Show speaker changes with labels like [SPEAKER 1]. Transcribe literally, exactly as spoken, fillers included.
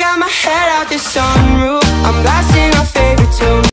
[SPEAKER 1] got my head out the sunroof. I'm blasting